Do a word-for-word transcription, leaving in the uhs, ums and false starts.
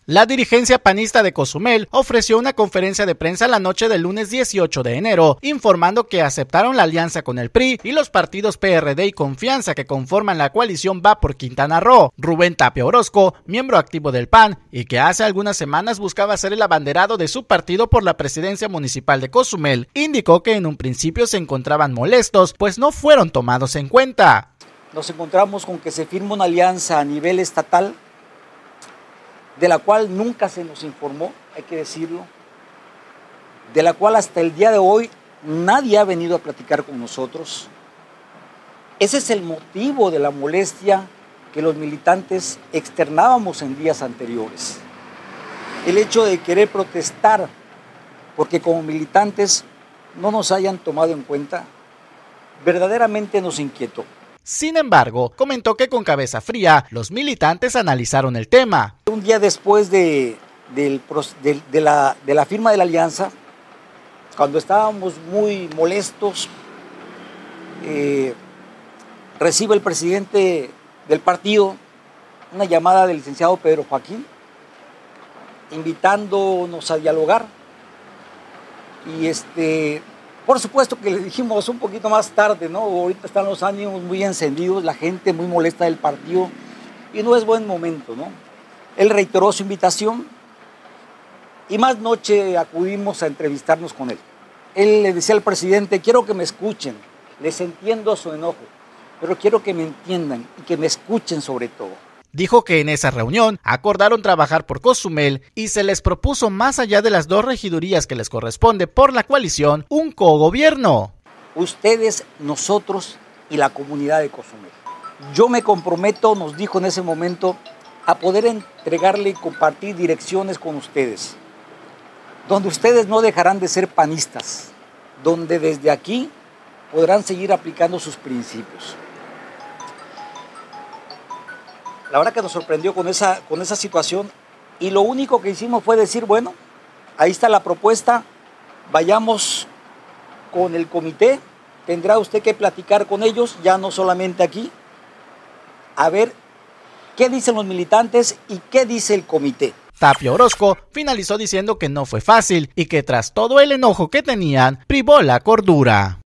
La dirigencia panista de Cozumel ofreció una conferencia de prensa la noche del lunes dieciocho de enero, informando que aceptaron la alianza con el P R I y los partidos P R D y Confianza que conforman la coalición Va por Quintana Roo. Rubén Tapia Orozco, miembro activo del P A N y que hace algunas semanas buscaba ser el abanderado de su partido por la presidencia municipal de Cozumel, indicó que en un principio se encontraban molestos, pues no fueron tomados en cuenta. Nos encontramos con que se firma una alianza a nivel estatal, de la cual nunca se nos informó, hay que decirlo, de la cual hasta el día de hoy nadie ha venido a platicar con nosotros. Ese es el motivo de la molestia que los militantes externábamos en días anteriores. El hecho de querer protestar porque como militantes no nos hayan tomado en cuenta, verdaderamente nos inquietó. Sin embargo, comentó que con cabeza fría, los militantes analizaron el tema. Un día después de, de, de, de, la, de la firma de la alianza, cuando estábamos muy molestos, eh, recibe el presidente del partido una llamada del licenciado Pedro Joaquín, invitándonos a dialogar. Y este... Por supuesto que le dijimos un poquito más tarde, ¿no? Ahorita están los ánimos muy encendidos, la gente muy molesta del partido y no es buen momento, ¿no? Él reiteró su invitación y más noche acudimos a entrevistarnos con él. Él le decía al presidente, quiero que me escuchen, les entiendo su enojo, pero quiero que me entiendan y que me escuchen sobre todo. Dijo que en esa reunión acordaron trabajar por Cozumel y se les propuso, más allá de las dos regidurías que les corresponde por la coalición, un cogobierno. Ustedes, nosotros y la comunidad de Cozumel. Yo me comprometo, nos dijo en ese momento, a poder entregarle y compartir direcciones con ustedes, donde ustedes no dejarán de ser panistas, donde desde aquí podrán seguir aplicando sus principios. La verdad que nos sorprendió con esa, con esa situación y lo único que hicimos fue decir, bueno, ahí está la propuesta, vayamos con el comité, tendrá usted que platicar con ellos, ya no solamente aquí, a ver qué dicen los militantes y qué dice el comité. Tapia Orozco finalizó diciendo que no fue fácil y que tras todo el enojo que tenían, privó la cordura.